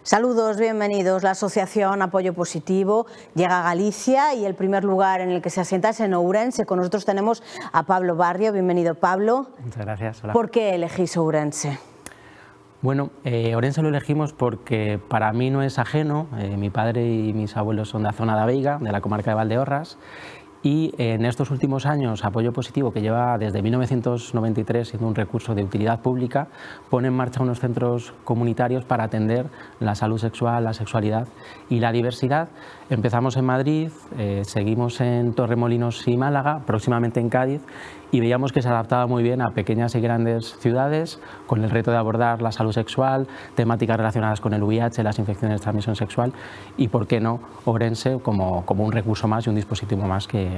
Saludos, bienvenidos. La Asociación Apoyo Positivo llega a Galicia y el primer lugar en el que se asienta es en Ourense. Con nosotros tenemos a Pablo Barrio. Bienvenido, Pablo. Muchas gracias. Hola. ¿Por qué elegís Ourense? Bueno, Ourense lo elegimos porque para mí no es ajeno. Mi padre y mis abuelos son de la zona de Veiga, de la comarca de Valdeorras. Y en estos últimos años, Apoyo Positivo, que lleva desde 1993 siendo un recurso de utilidad pública, pone en marcha unos centros comunitarios para atender la salud sexual, la sexualidad y la diversidad. Empezamos en Madrid, seguimos en Torremolinos y Málaga, próximamente en Cádiz, y veíamos que se adaptaba muy bien a pequeñas y grandes ciudades con el reto de abordar la salud sexual, temáticas relacionadas con el VIH, las infecciones de transmisión sexual y, por qué no, Ourense como un recurso más y un dispositivo más que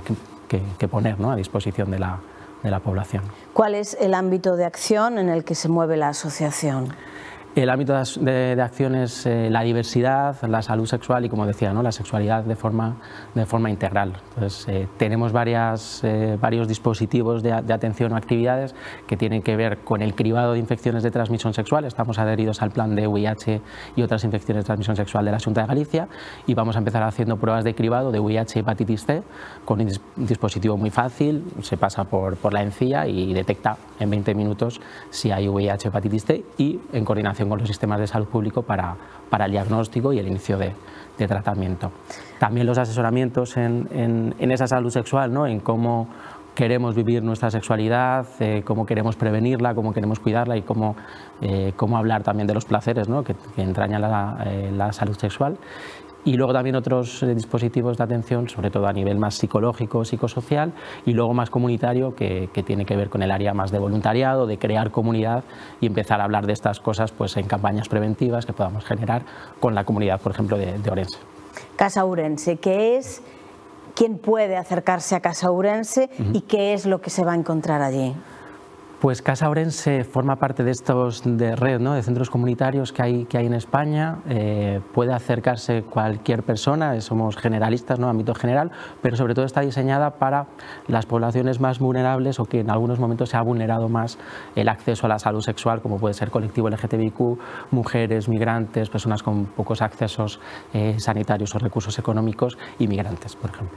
poner, ¿no?, a disposición de la población. ¿Cuál es el ámbito de acción en el que se mueve la asociación? El ámbito de acción es la diversidad, la salud sexual y, como decía, ¿no?, la sexualidad de forma integral. Entonces, tenemos varios dispositivos de atención o actividades que tienen que ver con el cribado de infecciones de transmisión sexual. Estamos adheridos al plan de VIH y otras infecciones de transmisión sexual de la Xunta de Galicia y vamos a empezar haciendo pruebas de cribado de VIH y hepatitis C con un dispositivo muy fácil. Se pasa por la encía y detecta en 20 minutos si hay VIH o hepatitis C, y en coordinación con los sistemas de salud público para el diagnóstico y el inicio de tratamiento. También los asesoramientos en esa salud sexual, ¿no?, en cómo queremos vivir nuestra sexualidad, cómo queremos prevenirla, cómo queremos cuidarla y cómo hablar también de los placeres, ¿no?, que entraña la salud sexual. Y luego también otros dispositivos de atención, sobre todo a nivel más psicológico, psicosocial, y luego más comunitario, que tiene que ver con el área más de voluntariado, de crear comunidad y empezar a hablar de estas cosas pues en campañas preventivas que podamos generar con la comunidad, por ejemplo, de Ourense. Casa Ourense, ¿qué es? ¿Quién puede acercarse a Casa Ourense y qué es lo que se va a encontrar allí? Pues Casa Ourense forma parte de estos de red, ¿no?, de centros comunitarios que hay en España. Puede acercarse cualquier persona, somos generalistas, ¿no?, ámbito general, pero sobre todo está diseñada para las poblaciones más vulnerables o que en algunos momentos se ha vulnerado más el acceso a la salud sexual, como puede ser colectivo LGTBIQ, mujeres, migrantes, personas con pocos accesos sanitarios o recursos económicos y migrantes, por ejemplo.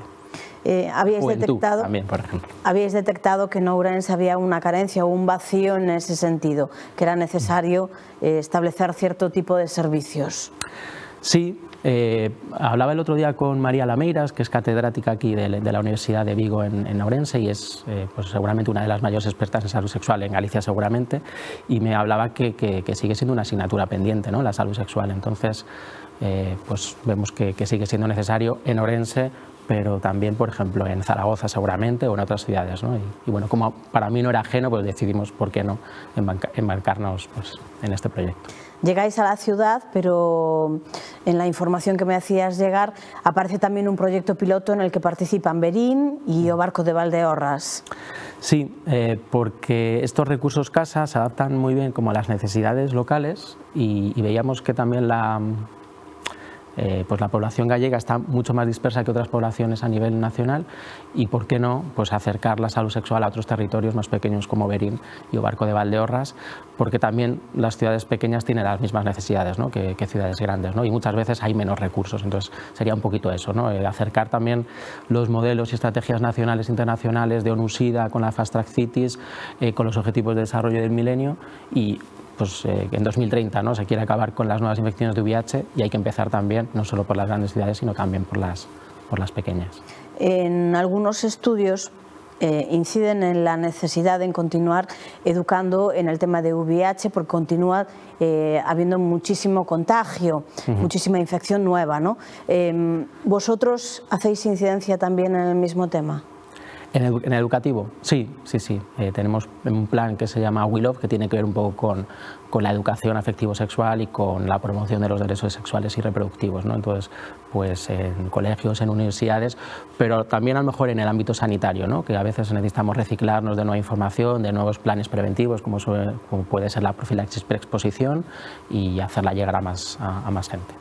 Habíais detectado que en Ourense había una carencia o un vacío en ese sentido, que era necesario establecer cierto tipo de servicios. Sí, hablaba el otro día con María Lameiras, que es catedrática aquí de la Universidad de Vigo en Ourense y es pues seguramente una de las mayores expertas en salud sexual en Galicia seguramente, y me hablaba que sigue siendo una asignatura pendiente, ¿no?, la salud sexual. Entonces pues vemos que sigue siendo necesario en Ourense, pero también, por ejemplo, en Zaragoza seguramente o en otras ciudades, ¿no? Y bueno, como para mí no era ajeno, pues decidimos, ¿por qué no?, embarcarnos pues en este proyecto. Llegáis a la ciudad, pero en la información que me hacías llegar aparece también un proyecto piloto en el que participan Verín y o Barco de Valdeorras. Sí, porque estos recursos CASA se adaptan muy bien como a las necesidades locales y veíamos que también pues la población gallega está mucho más dispersa que otras poblaciones a nivel nacional y, ¿por qué no?, pues acercar la salud sexual a otros territorios más pequeños como Verín y o Barco de Valdeorras, porque también las ciudades pequeñas tienen las mismas necesidades, ¿no?, que ciudades grandes, ¿no?, y muchas veces hay menos recursos. Entonces sería un poquito eso, ¿no?, acercar también los modelos y estrategias nacionales e internacionales de ONU-SIDA con la Fast Track Cities, con los Objetivos de Desarrollo del Milenio, y pues en 2030, ¿no?, se quiere acabar con las nuevas infecciones de VIH y hay que empezar también, no solo por las grandes ciudades, sino también por las pequeñas. En algunos estudios inciden en la necesidad de continuar educando en el tema de VIH, porque continúa habiendo muchísimo contagio, muchísima infección nueva, ¿no? ¿Vosotros hacéis incidencia también en el mismo tema? En el educativo, sí. Tenemos un plan que se llama We Love, que tiene que ver un poco con la educación afectivo-sexual y con la promoción de los derechos sexuales y reproductivos, ¿no? Entonces, pues en colegios, en universidades, pero también a lo mejor en el ámbito sanitario, ¿no?, que a veces necesitamos reciclarnos de nueva información, de nuevos planes preventivos, como puede ser la profilaxis preexposición, y hacerla llegar a más gente.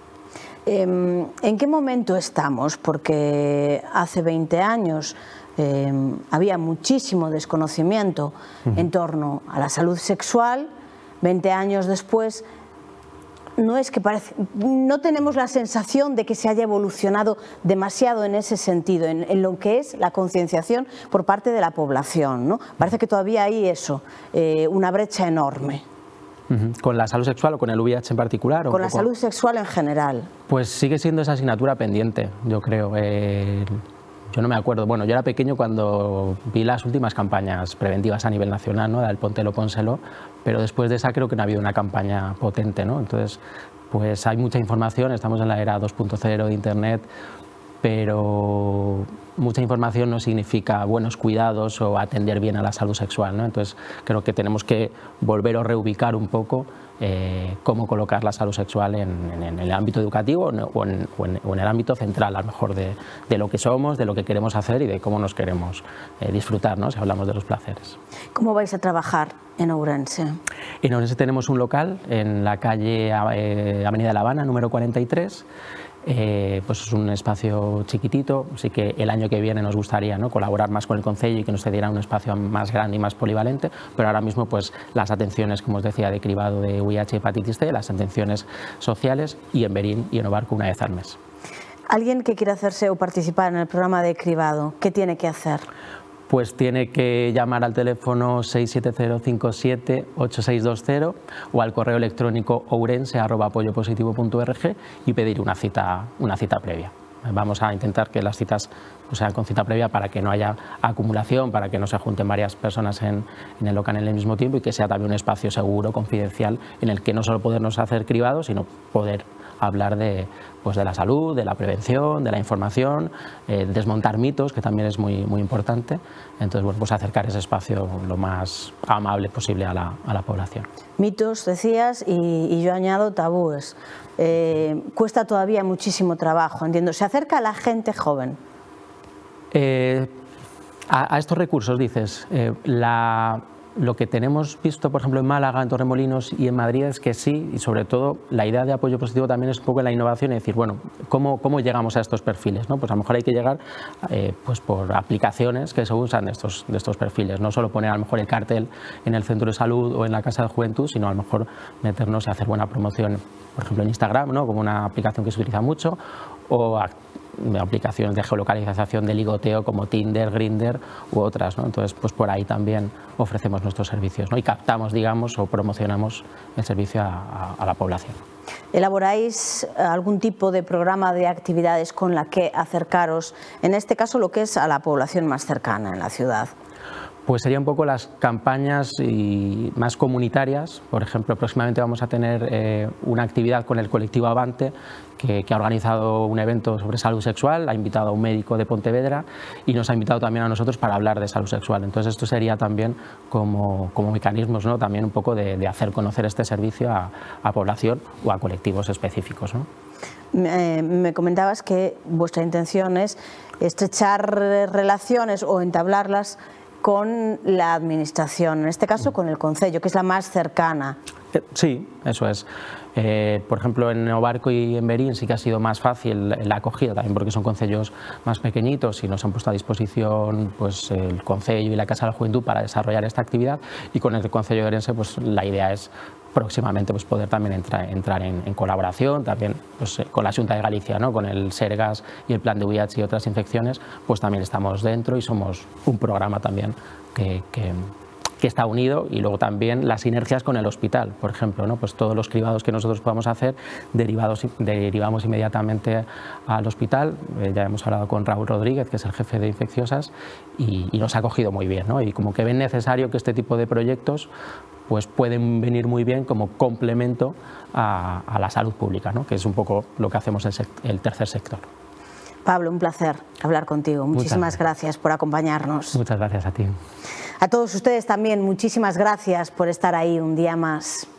¿En qué momento estamos? Porque hace 20 años había muchísimo desconocimiento en torno a la salud sexual. 20 años después no es que no tenemos la sensación de que se haya evolucionado demasiado en ese sentido, en lo que es la concienciación por parte de la población, ¿no? Parece que todavía hay eso, una brecha enorme. ¿Con la salud sexual o con el VIH en particular? Con la salud sexual en general. Pues sigue siendo esa asignatura pendiente, yo creo. Yo no me acuerdo, bueno, yo era pequeño cuando vi las últimas campañas preventivas a nivel nacional, ¿no? Del Póntelo, Pónselo, pero después de esa creo que no ha habido una campaña potente, ¿no? Entonces, pues hay mucha información, estamos en la era 2.0 de Internet, pero mucha información no significa buenos cuidados o atender bien a la salud sexual, ¿no? Entonces creo que tenemos que volver o reubicar un poco cómo colocar la salud sexual en el ámbito educativo o en el ámbito central, a lo mejor de lo que somos, de lo que queremos hacer y de cómo nos queremos disfrutar, ¿no? Si hablamos de los placeres. ¿Cómo vais a trabajar en Ourense? En Ourense tenemos un local en la calle Avenida de La Habana, número 43. Pues es un espacio chiquitito, así que el año que viene nos gustaría, ¿no?, colaborar más con el Concello y que nos cediera un espacio más grande y más polivalente, pero ahora mismo pues las atenciones, como os decía, de cribado de VIH y hepatitis C, las atenciones sociales y en Berín y en Obarco una vez al mes. Alguien que quiera hacerse o participar en el programa de cribado, ¿qué tiene que hacer? Pues tiene que llamar al teléfono 670578620 o al correo electrónico ourense@apoyopositivo.org y pedir una cita previa. Vamos a intentar que las citas pues sean con cita previa para que no haya acumulación, para que no se junten varias personas en el local en el mismo tiempo y que sea también un espacio seguro, confidencial, en el que no solo podernos hacer cribados, sino poder hablar de la salud, de la prevención, de la información, desmontar mitos, que también es muy importante. Entonces, bueno, pues acercar ese espacio lo más amable posible a la población. Mitos, decías, y yo añado tabúes. Cuesta todavía muchísimo trabajo, entiendo. ¿Se acerca a la gente joven? A estos recursos, dices, lo que tenemos visto, por ejemplo, en Málaga, en Torremolinos y en Madrid es que sí, y sobre todo la idea de apoyo positivo también es un poco en la innovación y decir, bueno, ¿cómo llegamos a estos perfiles, ¿no? Pues a lo mejor hay que llegar pues por aplicaciones que se usan de estos perfiles, no solo poner a lo mejor el cartel en el centro de salud o en la casa de juventud, sino a lo mejor meternos y hacer buena promoción, por ejemplo, en Instagram, ¿no?, como una aplicación que se utiliza mucho, o aplicaciones de geolocalización de ligoteo como Tinder, Grindr u otras, ¿no? Entonces, pues por ahí también ofrecemos nuestros servicios, ¿no? Y captamos, digamos, o promocionamos el servicio a la población. ¿Elaboráis algún tipo de programa de actividades con la que acercaros, en este caso, lo que es a la población más cercana en la ciudad? Pues serían un poco las campañas más comunitarias. Por ejemplo, próximamente vamos a tener una actividad con el colectivo Avante, que ha organizado un evento sobre salud sexual, ha invitado a un médico de Pontevedra y nos ha invitado también a nosotros para hablar de salud sexual. Entonces esto sería también como mecanismos, ¿no?, también un poco de hacer conocer este servicio a población o a colectivos específicos, ¿no? Me comentabas que vuestra intención es estrechar relaciones o entablarlas con la administración, en este caso con el Concello, que es la más cercana. Sí, eso es. Por ejemplo, en Obarco y en Berín sí que ha sido más fácil la acogida, también porque son concellos más pequeñitos y nos han puesto a disposición pues el Concello y la Casa de la Juventud para desarrollar esta actividad, y con el Concello de Ourense pues la idea es próximamente pues poder también entrar en colaboración también pues con la Xunta de Galicia, ¿no?, con el Sergas y el Plan de VIH y otras infecciones, pues también estamos dentro y somos un programa también que está unido, y luego también las sinergias con el hospital, por ejemplo, ¿no? Pues todos los cribados que nosotros podamos hacer derivamos inmediatamente al hospital. Ya hemos hablado con Raúl Rodríguez, que es el jefe de infecciosas, y nos ha acogido muy bien, ¿no? Y como que ven necesario que este tipo de proyectos pues pueden venir muy bien como complemento a la salud pública, ¿no?, que es un poco lo que hacemos el tercer sector. Pablo, un placer hablar contigo. Muchísimas gracias por acompañarnos. Muchas gracias a ti. A todos ustedes también, muchísimas gracias por estar ahí un día más.